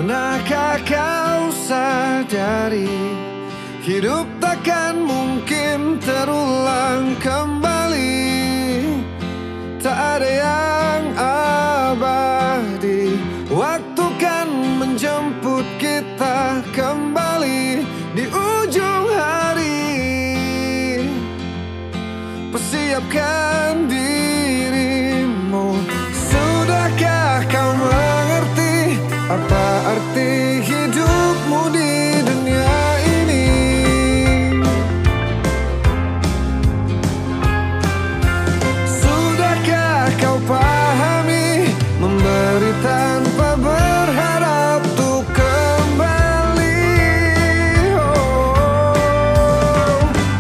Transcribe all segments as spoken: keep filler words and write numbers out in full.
Pernahkah kau sadari hidup takkan mungkin terulang kembali? Tak ada yang abadi, waktu kan menjemput kita kembali di ujung hari. Persiapkan dirimu, sudahkah kau mengerti apa arti hidupmu di dunia ini? Sudahkah kau pahami memberi tanpa berharap untuk kembali? Oh,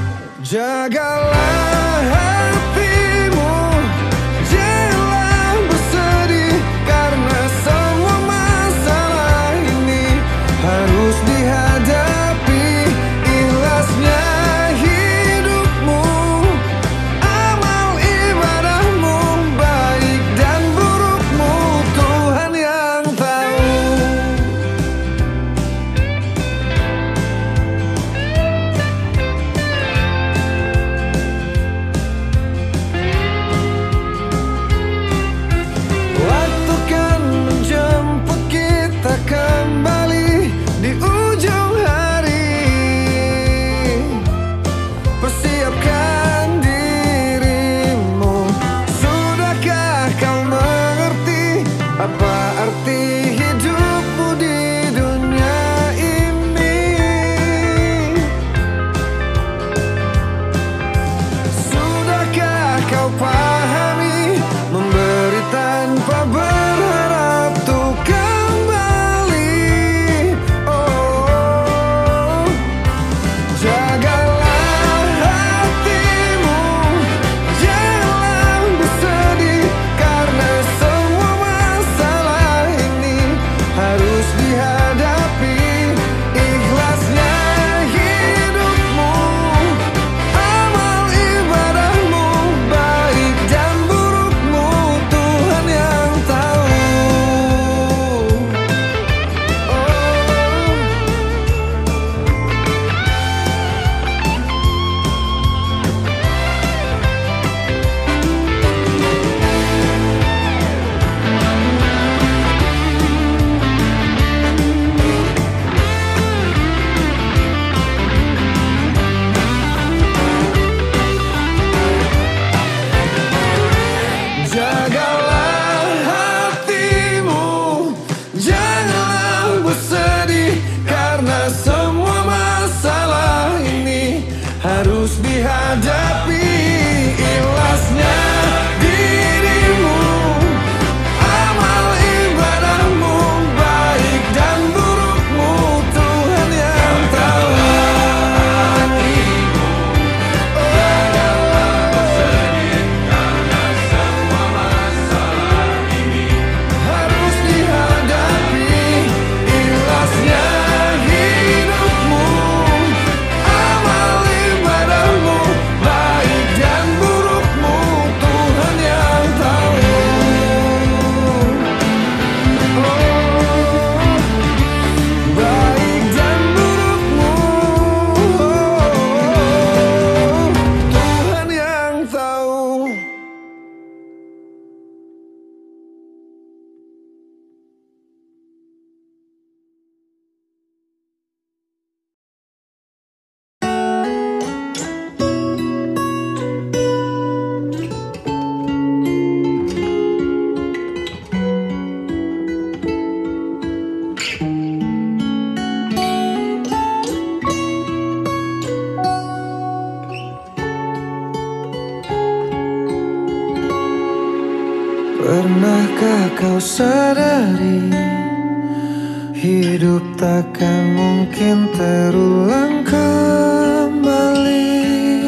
jagalah hatimu, janganlah bersedih karena semua masalah ini harus dihadapi. Ikhlasnya hidupmu, amal ibadahmu, baik dan burukmu, Tuhan yang tahu. Waktu kan menjemput kita kembali di ujung hari. Persiapkan dirimu, sudahkah kau mengerti apa arti hidupmu di dunia ini? Sudahkah kau pahami memberi tanpa berharap untuk kembali? Oh, jagalah hatimu, janganlah bersedih karena semua masalah ini harus dihadapi. Ikhlasnya hidupmu, amal ibadahmu, baik dan burukmu, Tuhan yang tahu. Jagalah hatimu, janganlah bersedih karena semua masalah ini harus dihadapi. Ikhlasnya dirimu, amal ibadahmu, baik dan burukmu, Tuhan yang tahu. Harus dihadapi. Ikhlasnya hidupmu, amal ibadahmu, baik dan burukmu, Tuhan yang tahu. Oh, baik dan burukmu, oh, Tuhan yang tahu. Pernahkah kau sadari hidup takkan mungkin terulang kembali?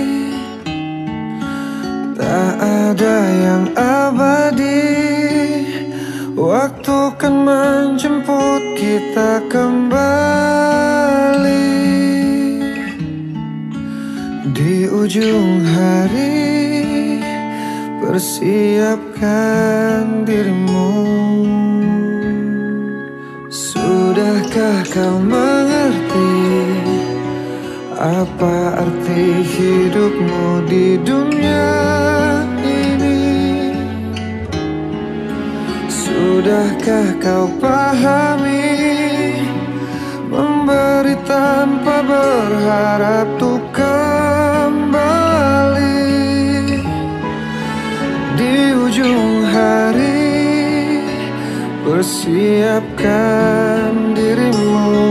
Tak ada yang abadi, waktu kan menjemput kita kembali di ujung hari. Persiapkan dirimu, sudah Sudahkah kau mengerti apa arti hidupmu di dunia ini? Sudahkah kau pahami memberi tanpa berharap tuh kembali di ujung hari? Persiapkan dirimu,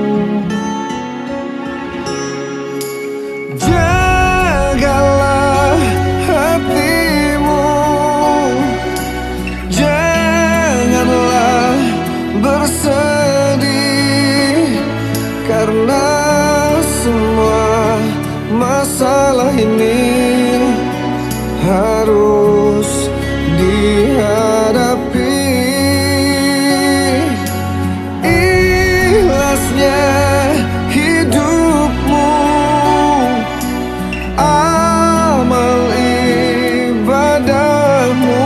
jagalah hatimu, janganlah bersedih, karena semua masalah ini harus dihadapi. Hidupmu, amal ibadahmu,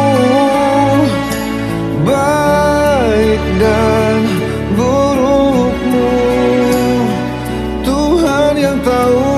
baik dan burukmu, Tuhan yang tahu.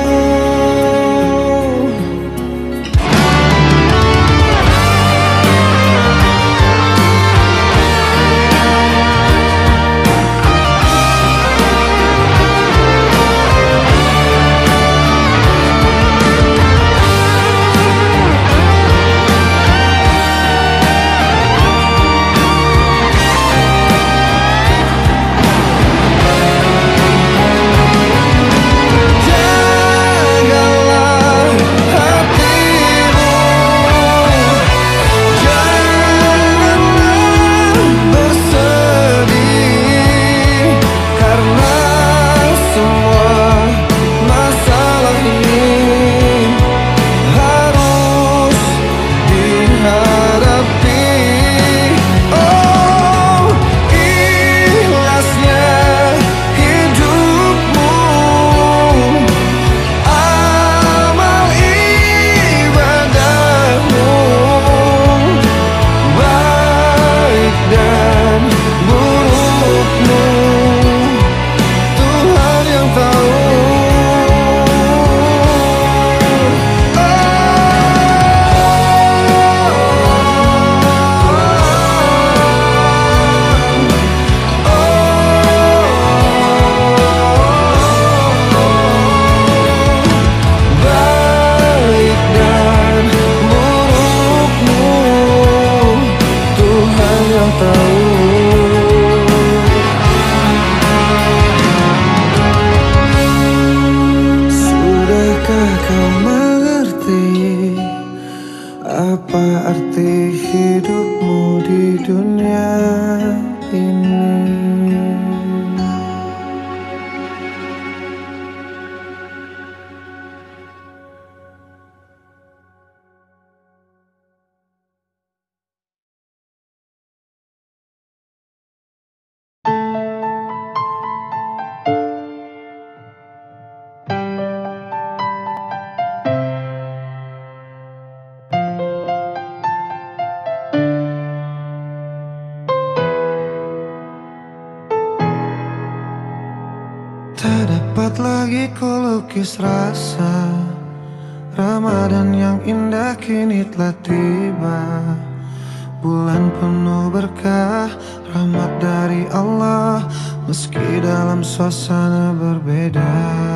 Sudahkah kau mengerti apa arti hidupmu di dunia ini? Tak dapat lagi ku lukis rasa Ramadan yang indah kini telah tiba. Bulan penuh berkah, rahmat dari Allah, meski dalam suasana berbeda.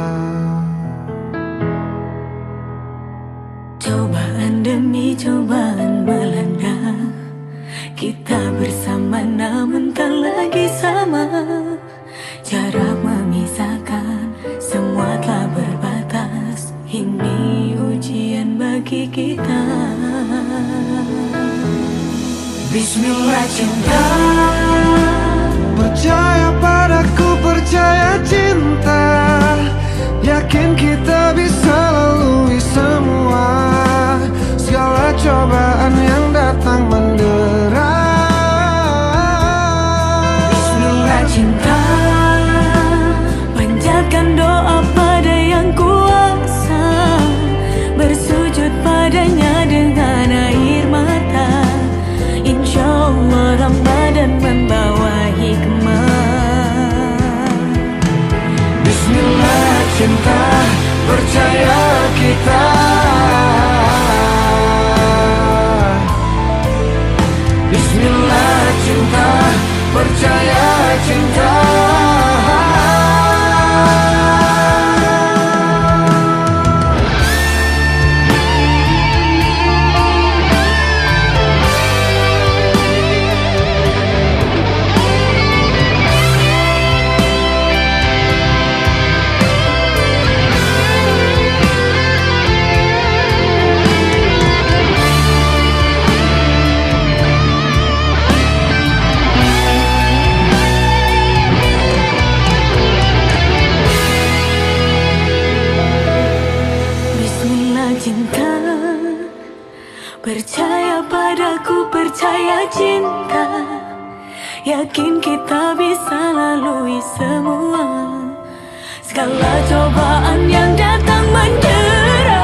Cobaan demi cobaan melanda, kita bersama namun tak lagi sama. Jarak memisahkan, semua telah berbatas. Ini ujian bagi kita. Bismillah cinta, percaya padaku, percaya cinta. Yakin kita bisa lalui semua segala cobaan yang datang mendera. Bismillah cinta, panjatkan doa pada yang kuasa, bersujud padanya dengan air mata. Insya Allah Ramadan cinta, percaya kita. Bismillah cinta, percaya cinta. Percaya padaku, percaya cinta. Yakin kita bisa lalui semua segala cobaan yang datang mendera.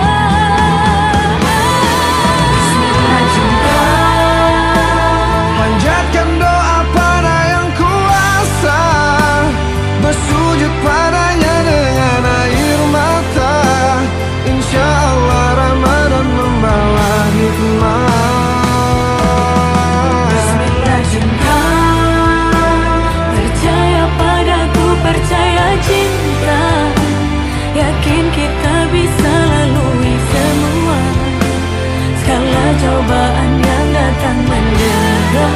Bismillah cinta, panjatkan doa pada yang kuasa, bersujud padanya dengan air mata. Insya Allah Ramadan membawa hikmah. Bismillah cinta, percaya padaku, percaya cinta. Yakin kita bisa lalui semua segala cobaan yang datang mendera.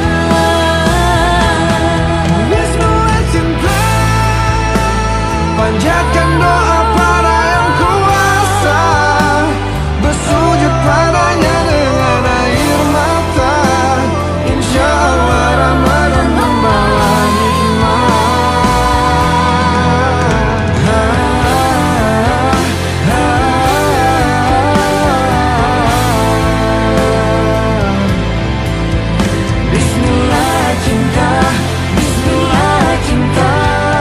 Bismillah cinta, panjatkan doa pada yang kuasa, bersujud padanya dengan air mata. Insya Allah Ramadan membawa hikmah. Bismillah cinta, Bismillah cinta.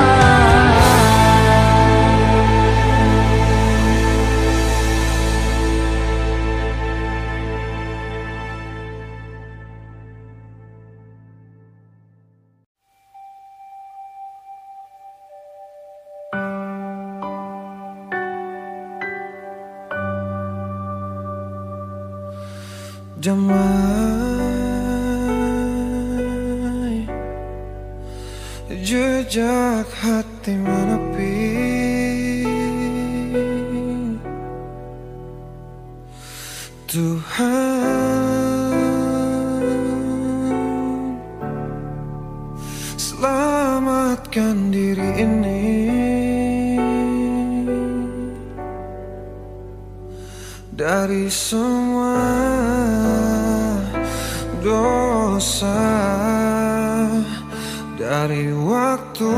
Damai, jejak hati menepi, Tuhan selamatkan diri ini dari semua dosa, dari waktu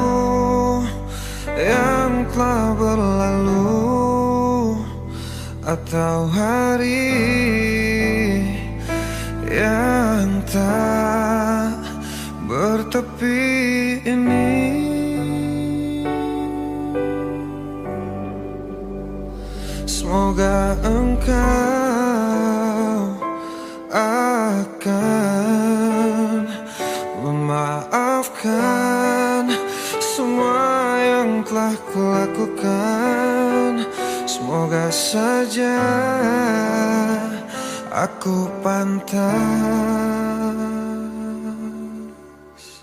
yang telah berlalu, atau hari yang tak bertepi ini. Semoga Engkau akan memaafkan semua yang telah kulakukan. Semoga saja aku pantas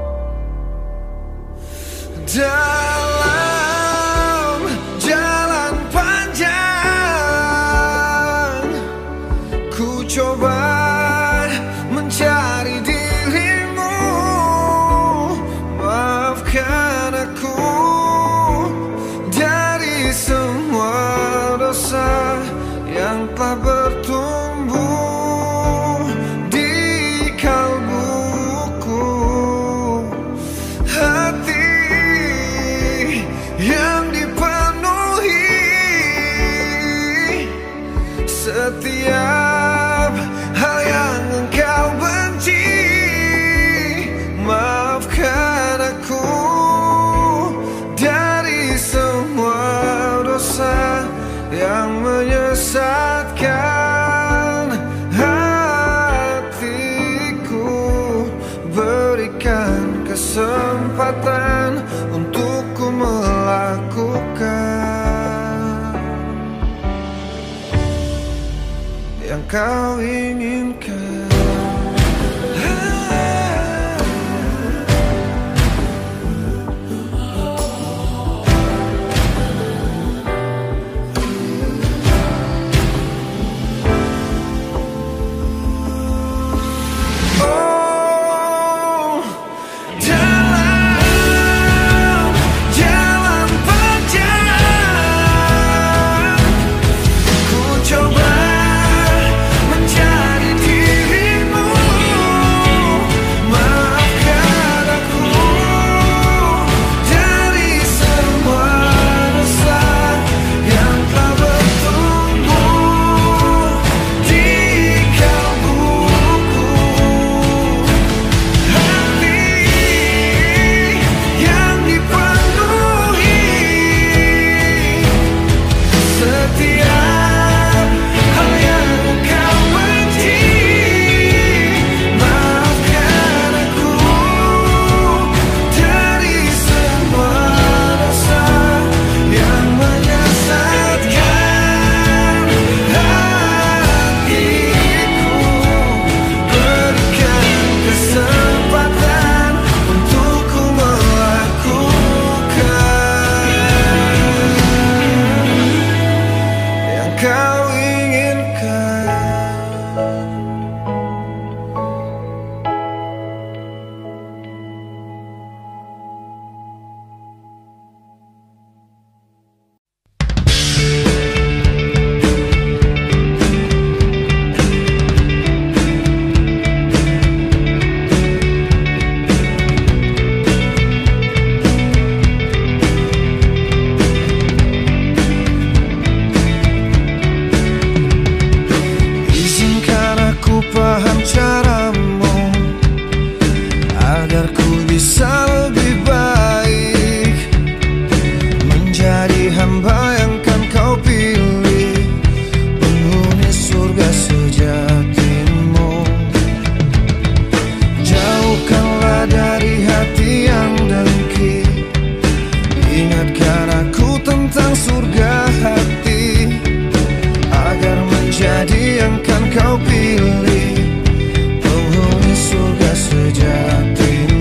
dalam jalan panjang. Ku coba mencari dirimu, maafkan aku dari semua dosa yang telah bertumbuh di kalbuku. Hati yang dipenuhi setiap hal yang Engkau benci. Maafkan aku dari semua dosa yang menyesatkan hatiku. Berikan kesempatan untukku melakukan kau inginkan.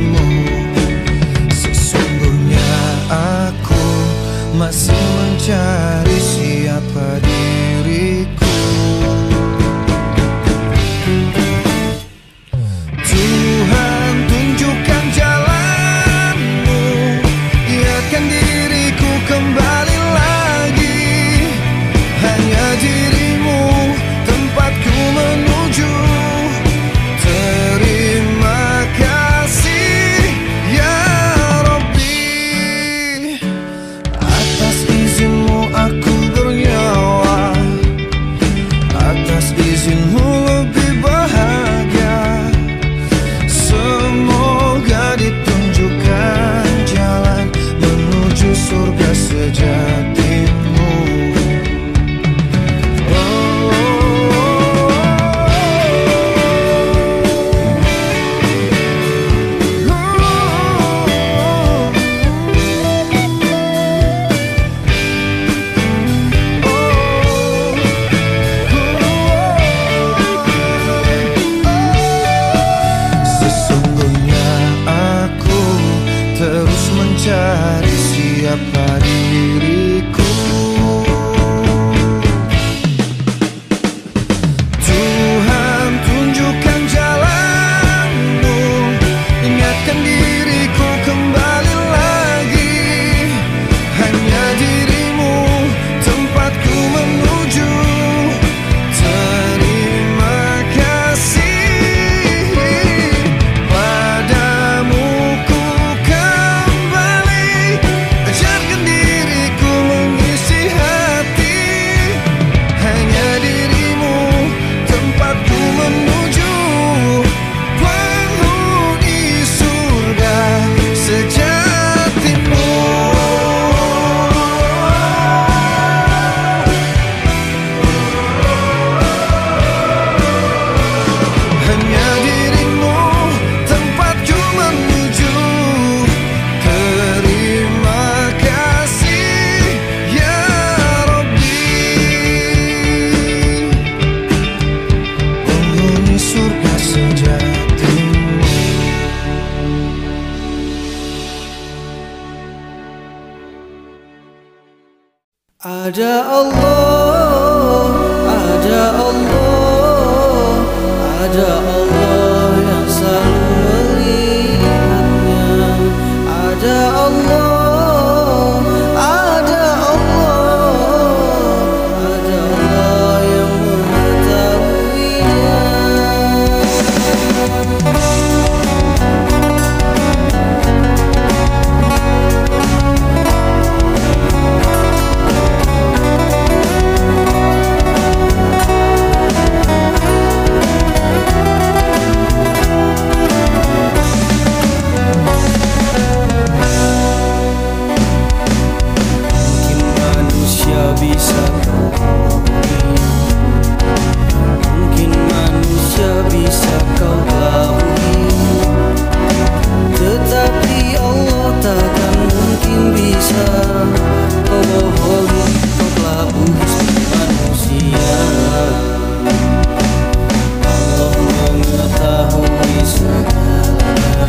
Masih mencari Ada Allah, ada Allah, ada Allah yang selalu melihatnya. Ada Allah, ada Allah, ada Allah yang mengetahuinya. Bisa kau hubungi, mungkin manusia bisa kau labui, tetapi Allah takkan mungkin bisa kau bohongi, kau labui manusia. Allah mengetahui segalanya,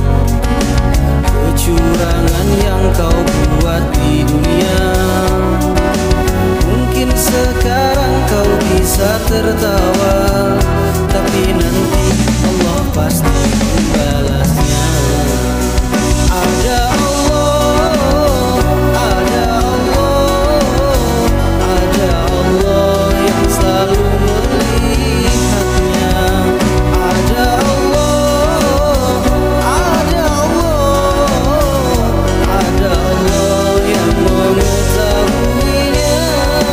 kecurangan yang kau buat di dunia. Mungkin sekarang kau bisa tertawa, tapi nanti Allah pasti membalasnya. Ada Allah, ada Allah, ada Allah yang selalu melihatnya. Ada Allah, ada Allah, ada Allah yang mengetahuinya.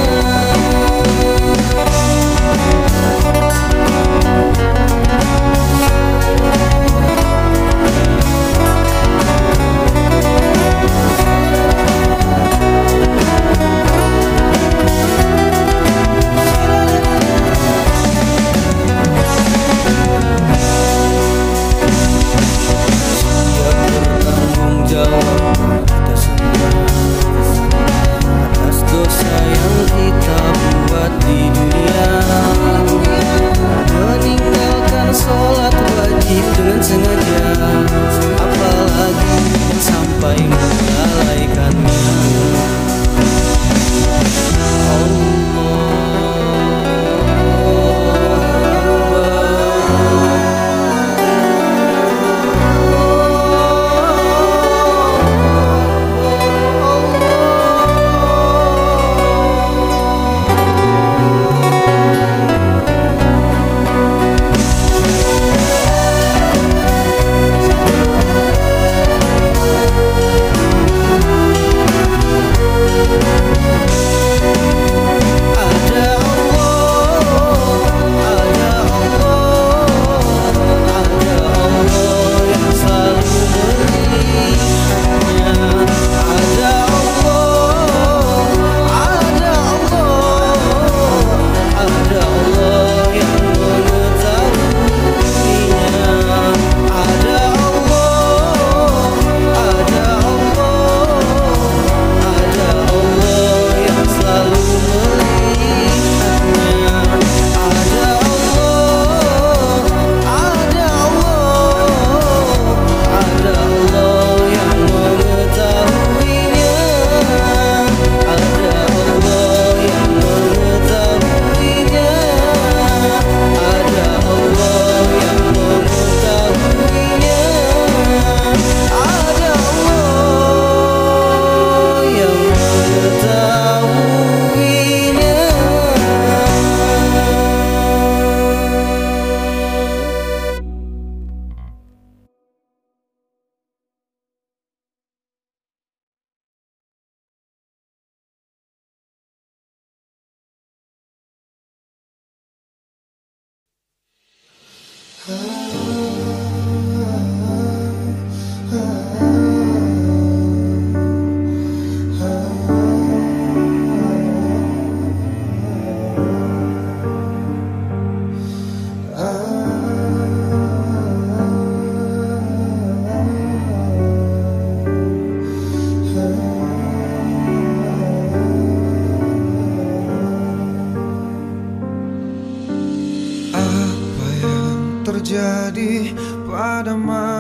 terjadi pada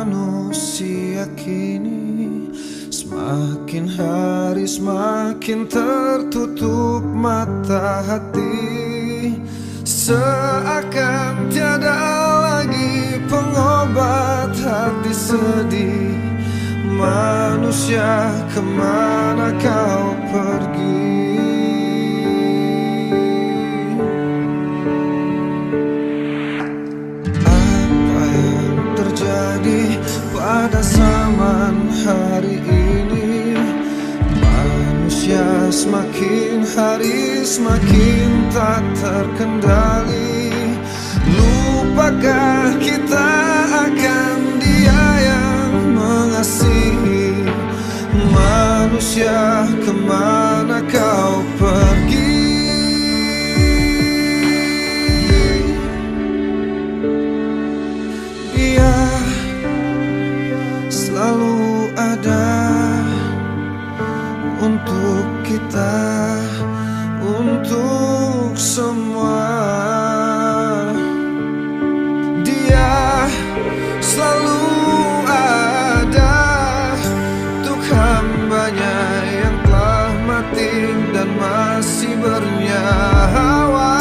manusia kini. Semakin hari semakin tertutup mata hati, seakan tiada lagi pengobat hati sedih. Manusia, kemana kau pergi? Apa yang terjadi pada zaman hari ini? Manusia semakin hari semakin tak terkendali. Lupakah kita akan Dia yang mengasihi? Manusia, kemana kau pergi? Dia selalu ada untuk kita, untuk semua. Dia selalu ada untuk hambanya yang telah mati dan masih bernyawa.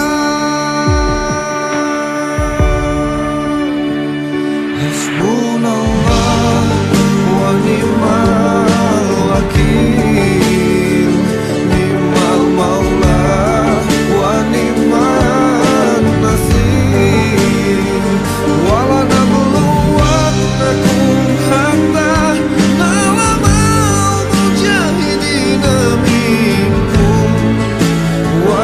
Hasbunallah wa ni'mal wakil, ni'mal maula wa ni'man nasir. Wala nabluwannakum hatta na'lamal mujahidina minkum wa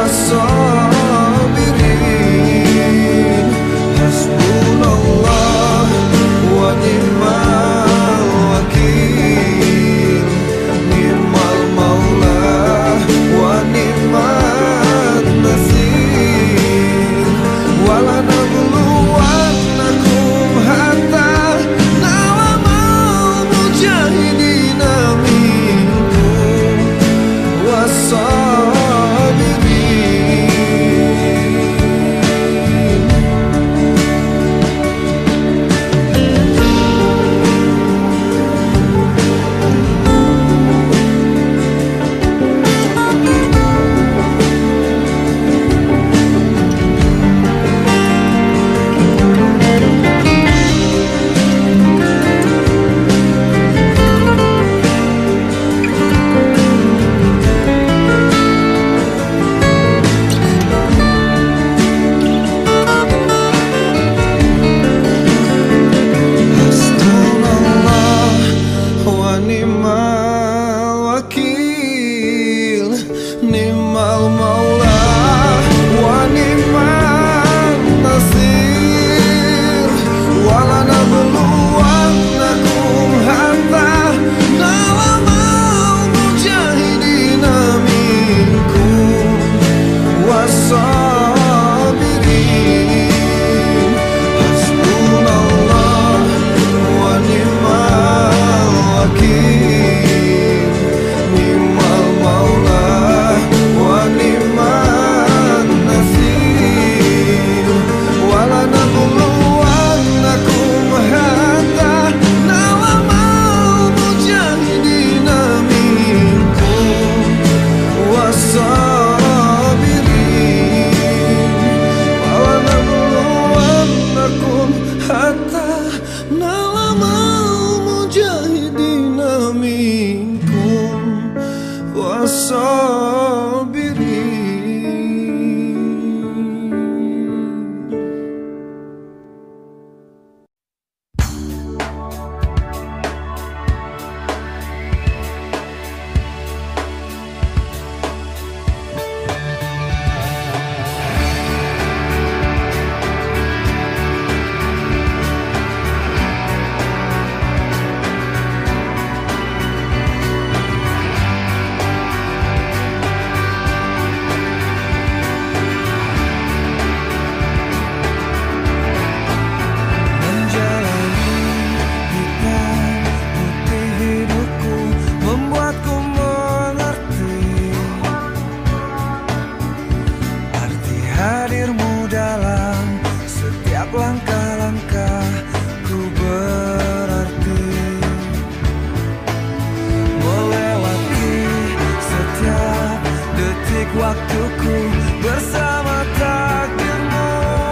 balik waktuku bersama takdirmu,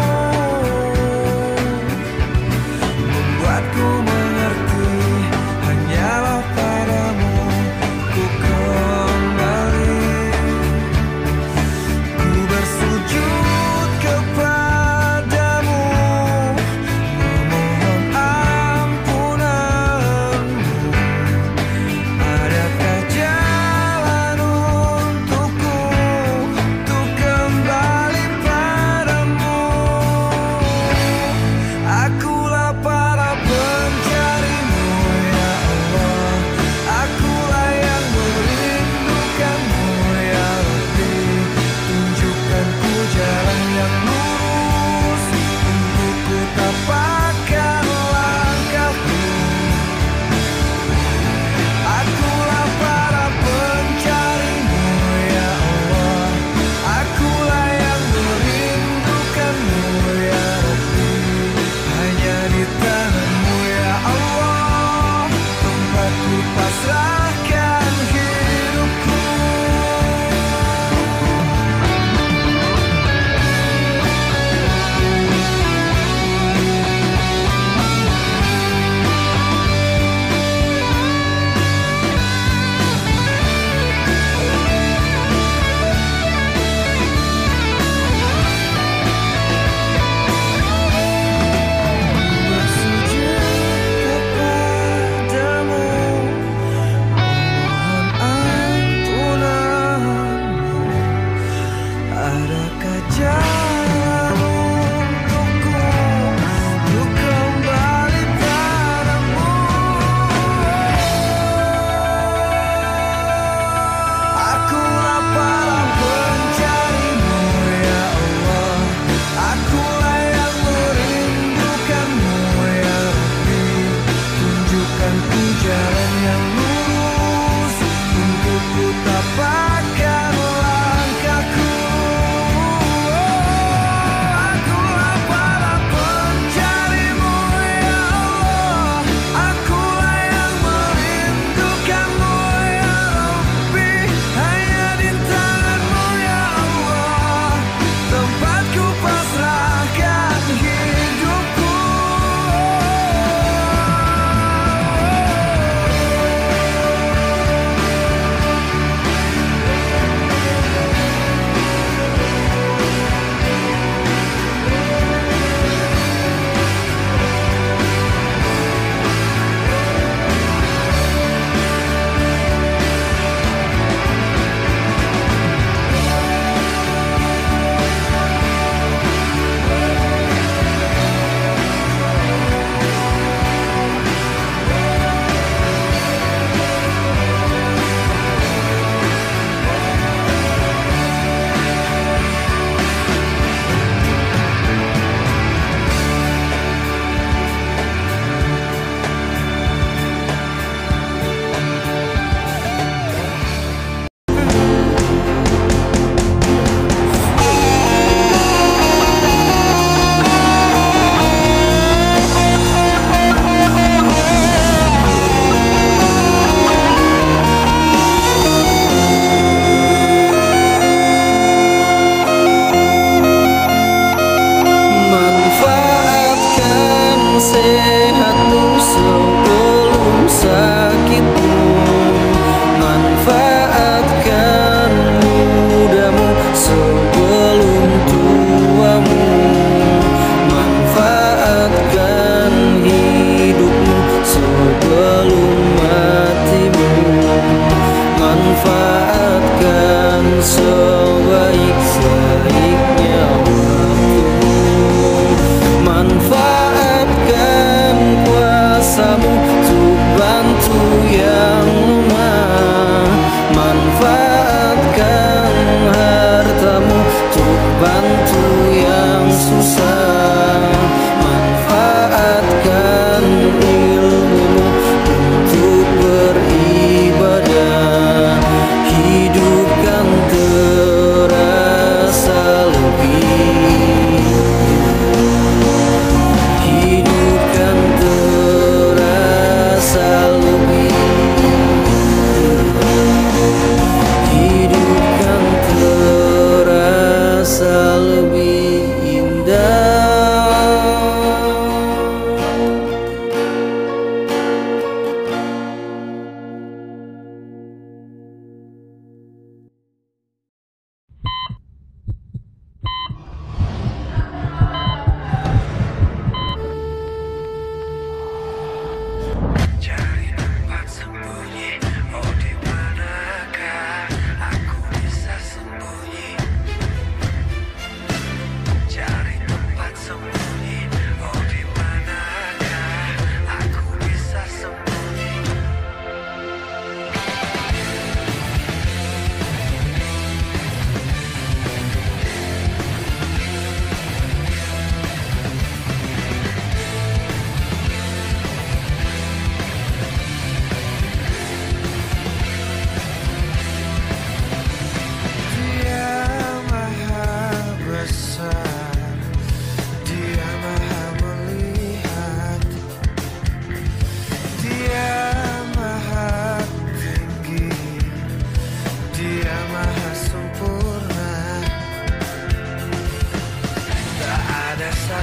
membuatku mengerti hanyalah padamu ku kembali. Ku bersujud kepadamu, memohon ampunanmu. Adakah jalan untukku untuk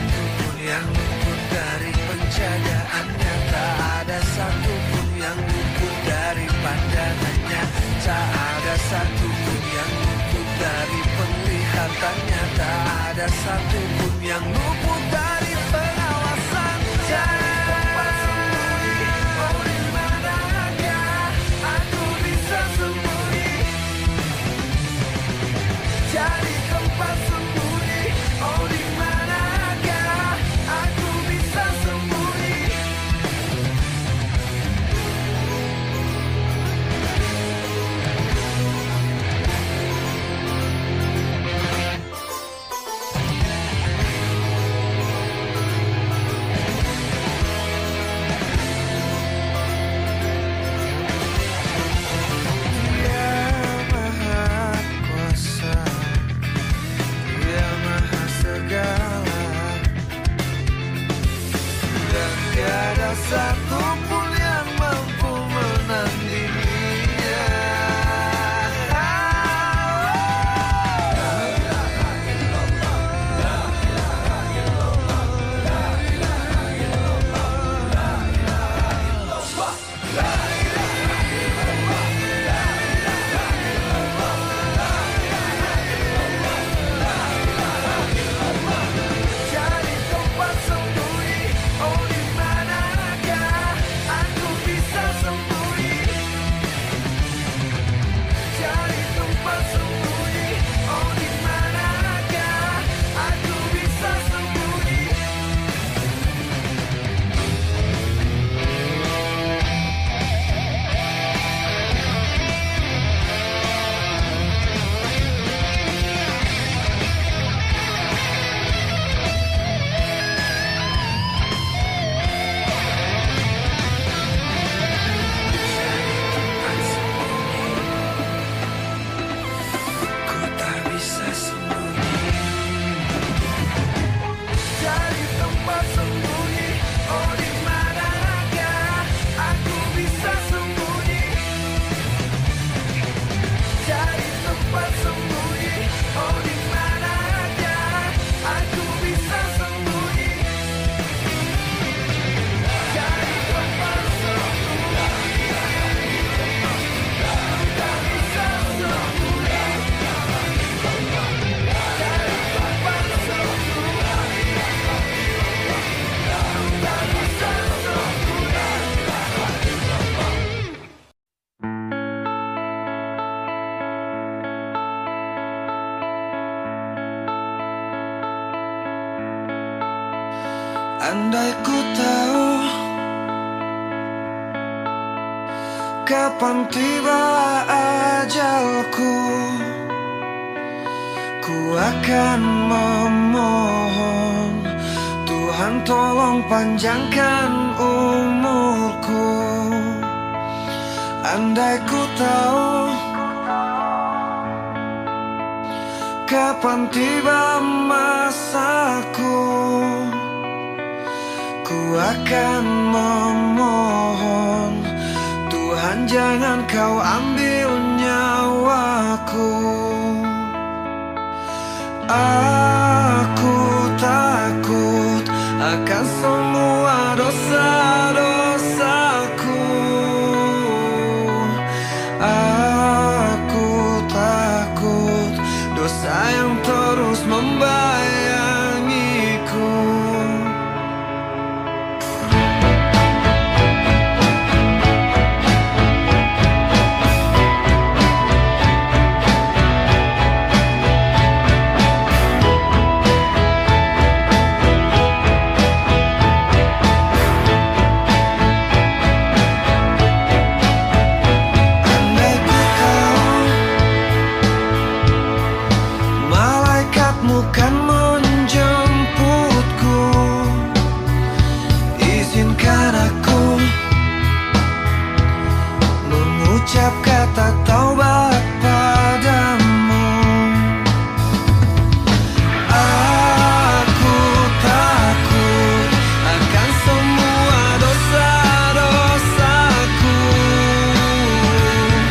satu pun yang luput dari penjagaannya, tak ada satu pun yang luput dari pandangannya, tak ada satu pun yang luput dari penglihatannya, tak ada satu pun yang luput dari pengawasan. Jangan tempat sembunyi, oh di manakah aku bisa sembunyi? Cari tempat sembunyi, oh di manakah aku bisa sembunyi? Satu pun yang mampu menandinginya. Cari tempat sembunyi, oh di manakah aku bisa sembunyi? Cari tempat sembunyi, oh di manakah aku bisa sembunyi? Ku tak bisa sembunyi. Cari tempat sembunyi, oh di manakah aku bisa sembunyi? Cari tempat sembunyi, oh di manakah aku bisa sembunyi? Cari tempat sembunyi, tak bisa sembunyi. Cari tempat sembunyi, tak bisa sembunyi. Andai ku tahu kapan tiba ajalku, ku akan memohon Tuhan tolong panjangkan umurku. Andai ku tahu kapan tiba masaku, ku akan memohon Tuhan jangan kau ambil nyawaku. Aku takut akan semua dosa-dosaku. Aku takut dosa yang terus membayangiku.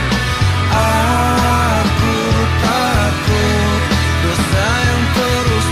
Terus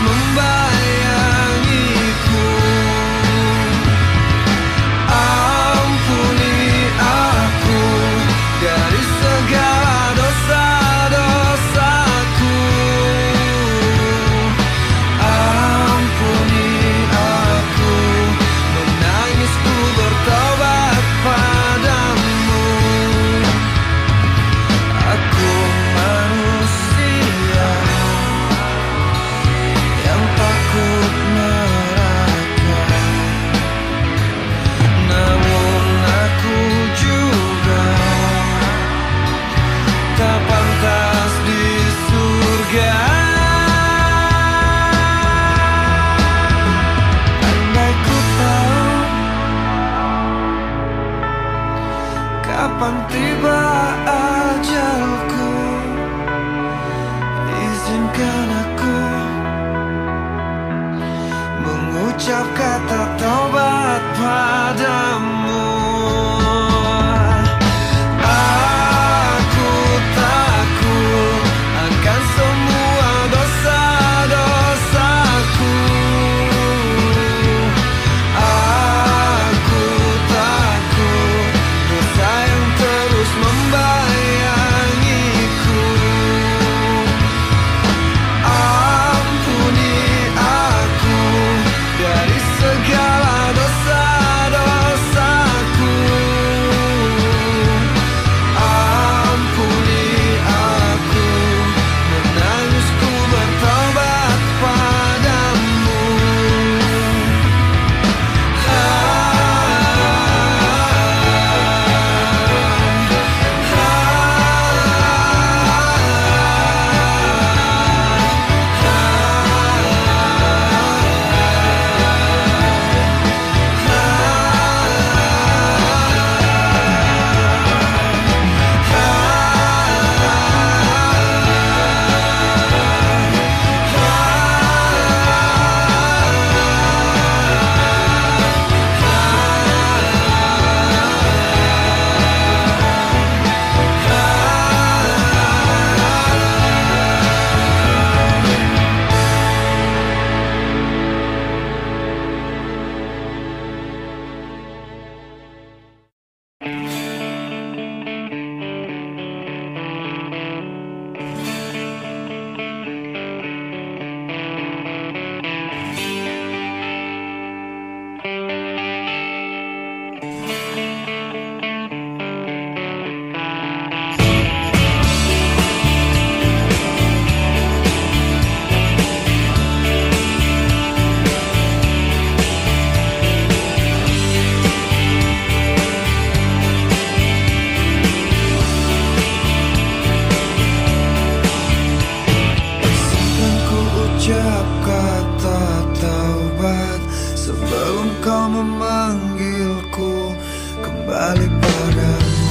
kau memanggilku kembali padamu,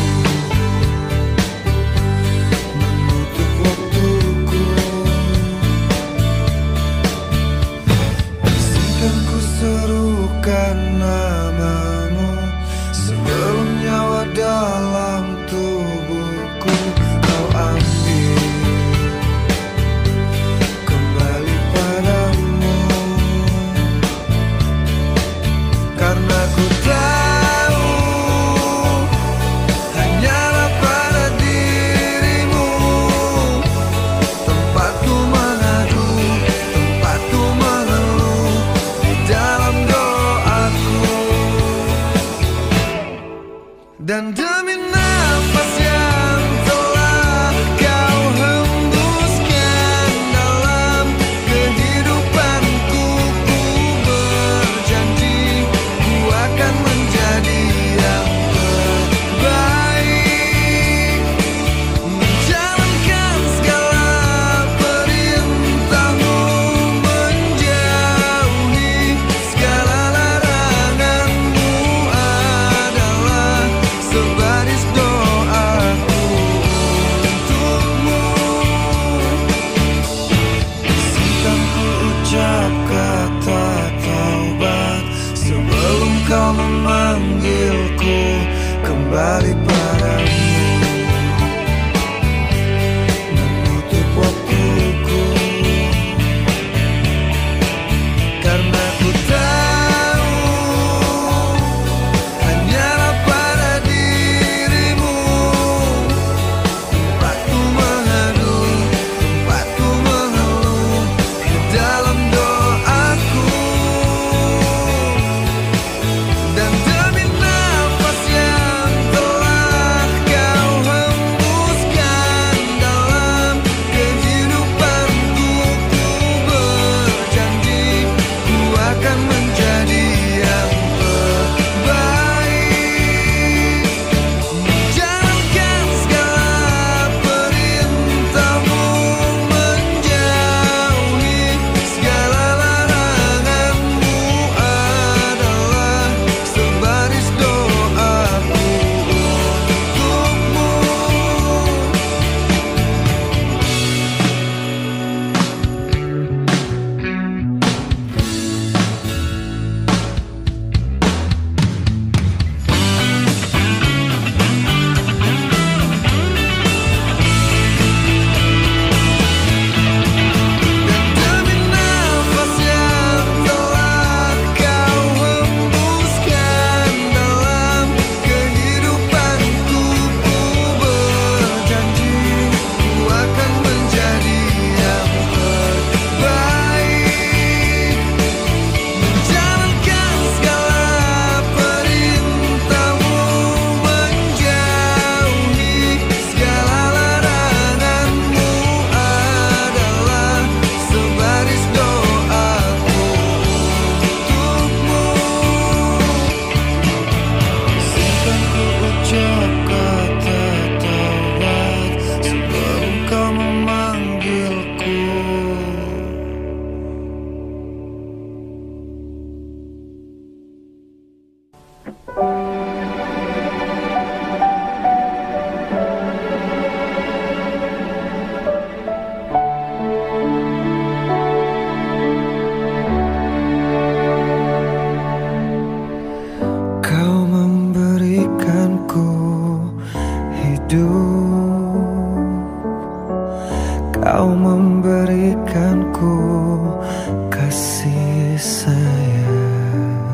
menutup waktuku. Izinkan ku serukan namamu sebelum nyawa dalam tubuhku kau ambil kembali padamu. Karena ku tahu hanyalah pada dirimu tempatku mengadu, tempatku mengeluh di dalam doaku. Dan demi nafas yang telah kau hembuskan dalam kehidupanku, ku berjanji ku akan menjadi yang terbaik, menjalankan segala perintahmu, menjauhi segala laranganmu adalah sebaris doaku untukmu. Izinkan ku ucap kata taubat sebelum kau memanggilku kembali padamu, menutup waktuku. Karena ku tahu hanyalah pada dirimu tempatku mengadu, tempatku mengeluh di dalam doaku. Dan demi nafas yang telah kau hembuskan dalam kehidupanku, ku berjanji ku akan menjadi yang terbaik, menjalankan segala perintahmu, menjauhi segala laranganmu adalah sebaris doaku untukmu. Dan demi nafas yang telah kau hembuskan dalam kehidupanku, ku berjanji ku akan menjadi yang terbaik, menjalankan segala perintahmu, menjauhi segala laranganmu adalah sebaris doaku untukmu. Izinkan ku ucap kata taubat sebelum kau memanggilku. Kau memberikanku hidup, kau memberikanku kasih sayang,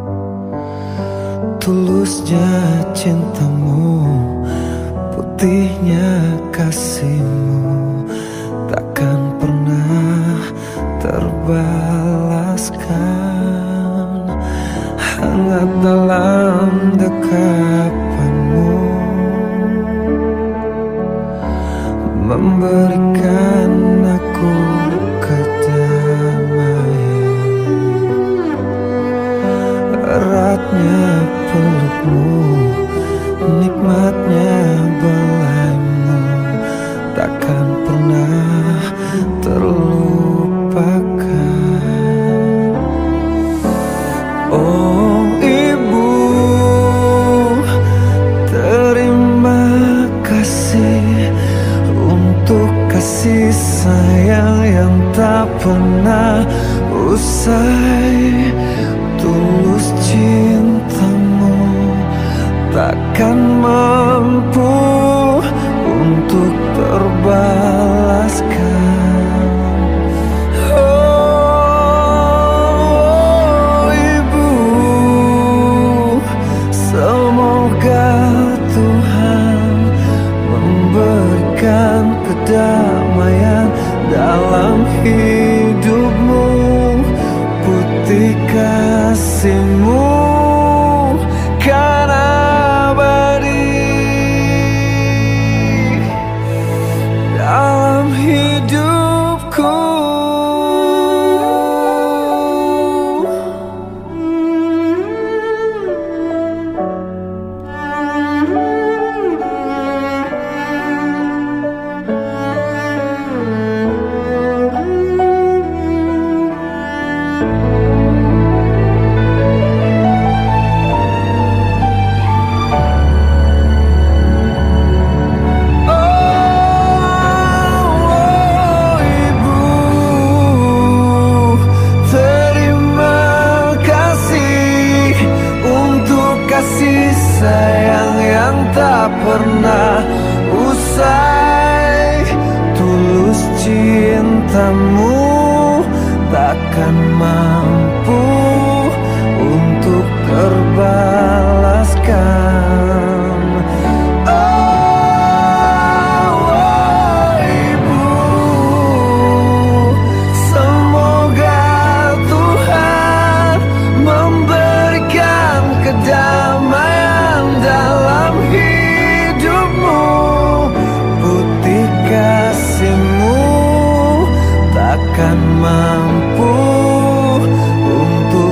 tulusnya cintamu, putihnya kasihmu takkan pernah terbalaskan. Hangat dalam dekapanmu, memberikan aku kedamaian. Eratnya pelukmu, nikmatnya belaimu takkan pernah usai. Tulus cintamu takkan mampu untuk terbalaskan. Oh Ibu, semoga Tuhan memberikan kedamaian dalam hidupmu. Putih kasih-Mu kan abadi dalam hidupku. Sayang yang tak pernah usai. Tulus cintamu takkan mampu untuk terbalaskan. Oh, oh Ibu, semoga Tuhan memberikan kedamaian dalam hidupmu. Putih kasih-Mu takkan mampu untuk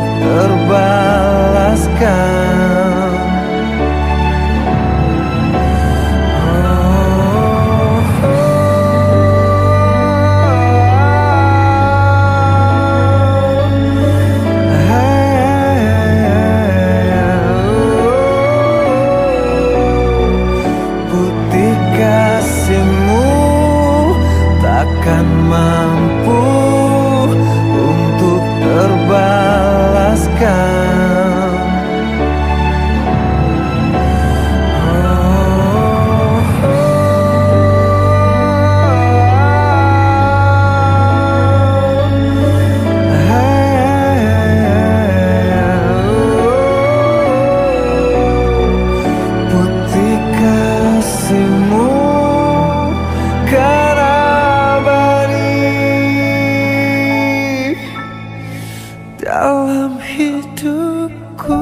terbalaskan. Takkan mampu untuk terbalaskan. Putih kasih-Mu kan dalam hidupku.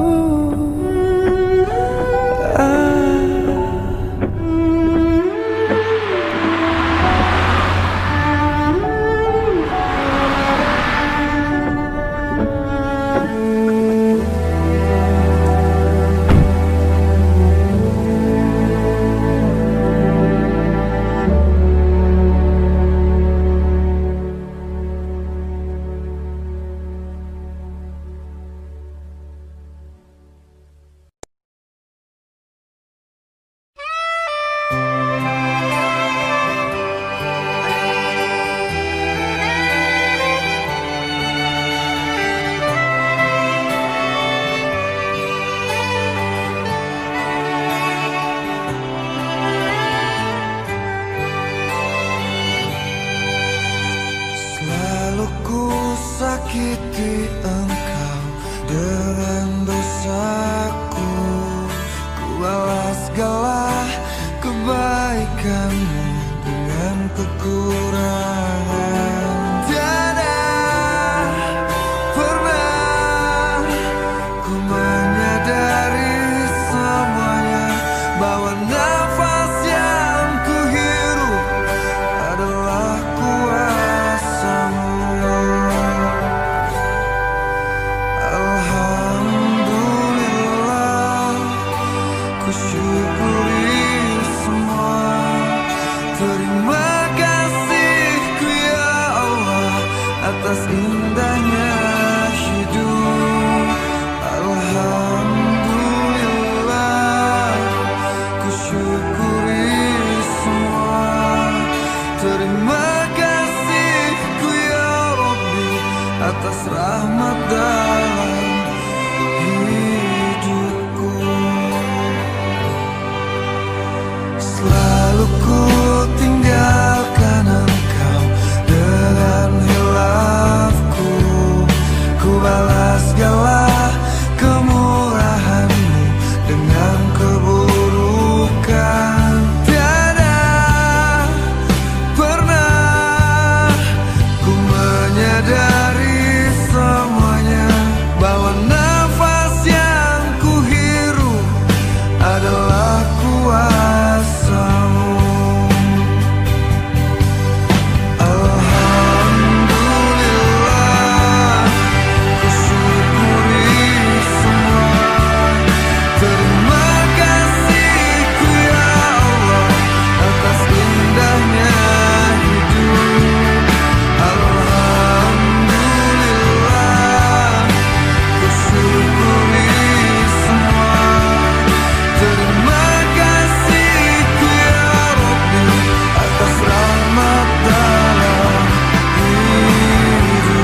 Selalu ku sakiti engkau dengan dosaku. Ku balas segala kebaikanmu dengan kekurangan. Tiada pernah ku menyadari semuanya, bahwa nafas yang ku hirup adalah kuasa-Mu. Alhamdulillah, ku syukuri semua. Terima kasih-Ku ya Allah atas indahnya hidup. Alhamdulillah, ku syukuri semua. Terima kasih-Ku ya Rabb atas rahmat dalam hidupku. Selalu ku tinggalkan engkau dengan hilafku. Ku balas segala kemurahanmu dengan keburukan. Tiada pernah ku menyadari semuanya, bahwa nafas yang ku hirup adalah kuasamu. Alhamdulillah, ku syukuri semua. Terima kasihku ya Allah atas indahnya hidup. Alhamdulillah, ku syukuri semua. Terima kasihku ya Rabbi atas rahmat dalam hidupku.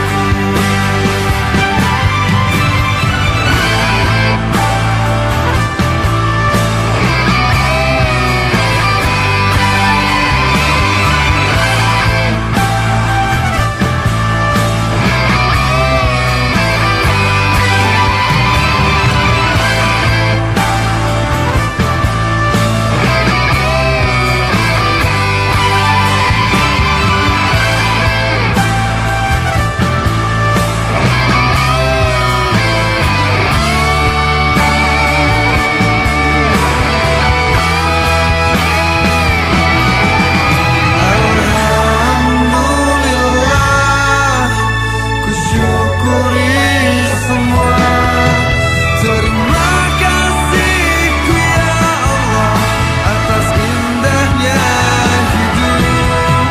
Alhamdulillah, ku syukuri semua. Terima kasihku ya Allah atas indahnya hidup.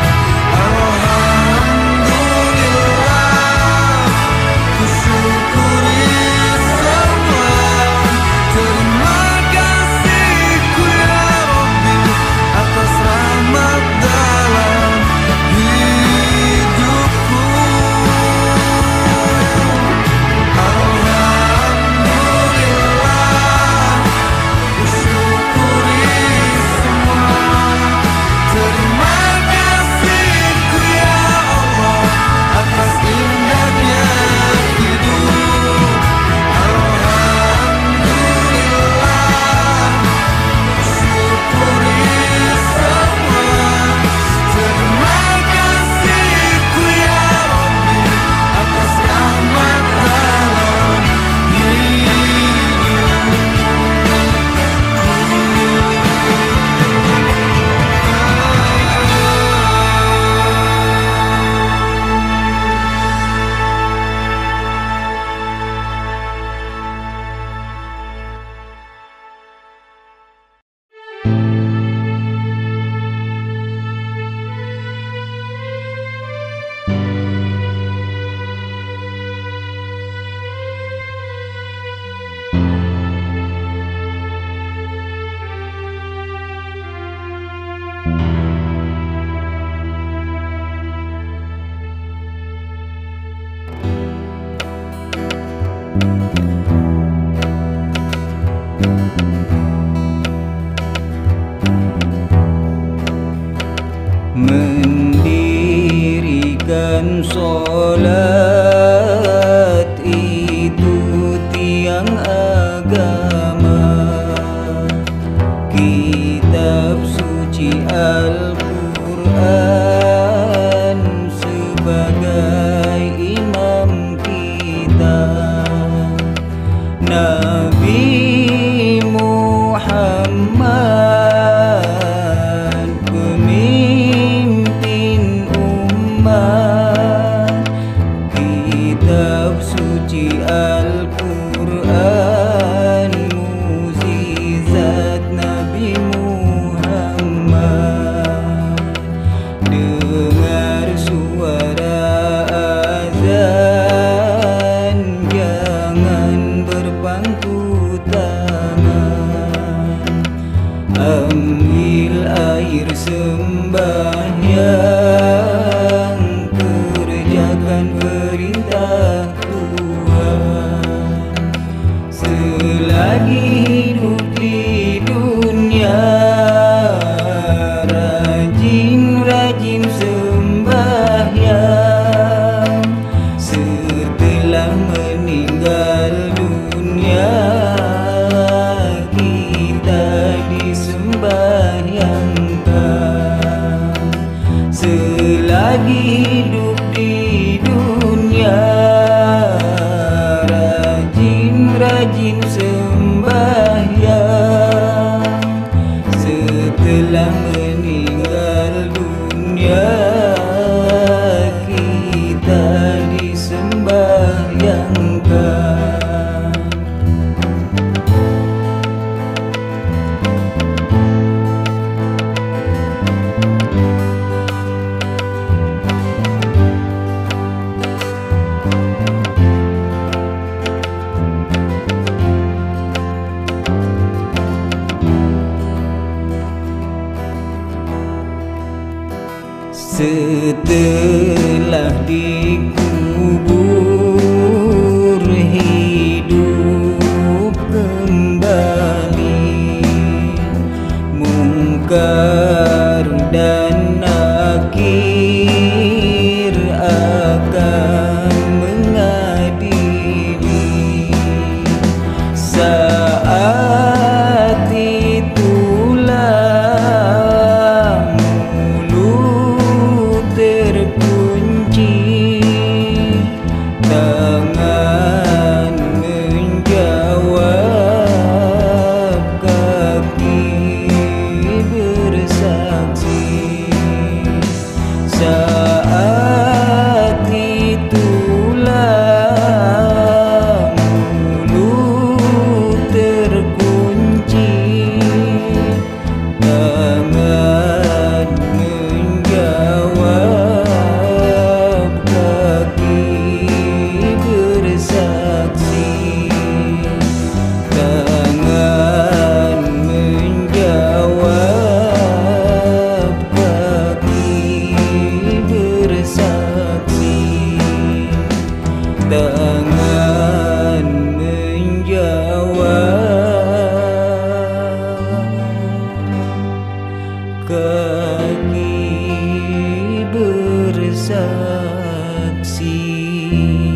Alhamdulillah, ku syukuri semua. Terima kasihku ya Rabbi atas rahmat dalam hidupku. Alhamdulillah, ku syukuri semua. Terima kasihku ya Allah atas indahnya hidup. Alhamdulillah, ku syukuri semua. Terima kasihku ya Rabbi atas rahmat dalam mendirikan sholat itu tiang agama. Kitab suci Al-Quran sebagai imam kita. Nabi Muhammad pemimpin umat. Kitab suci Al-Quran mukjizat Nabi Muhammad. Dengar suara azan, jangan berpangku tangan. Ambil air sembahyang, kerjakan perintah tangan menjawab, kaki bersaksi.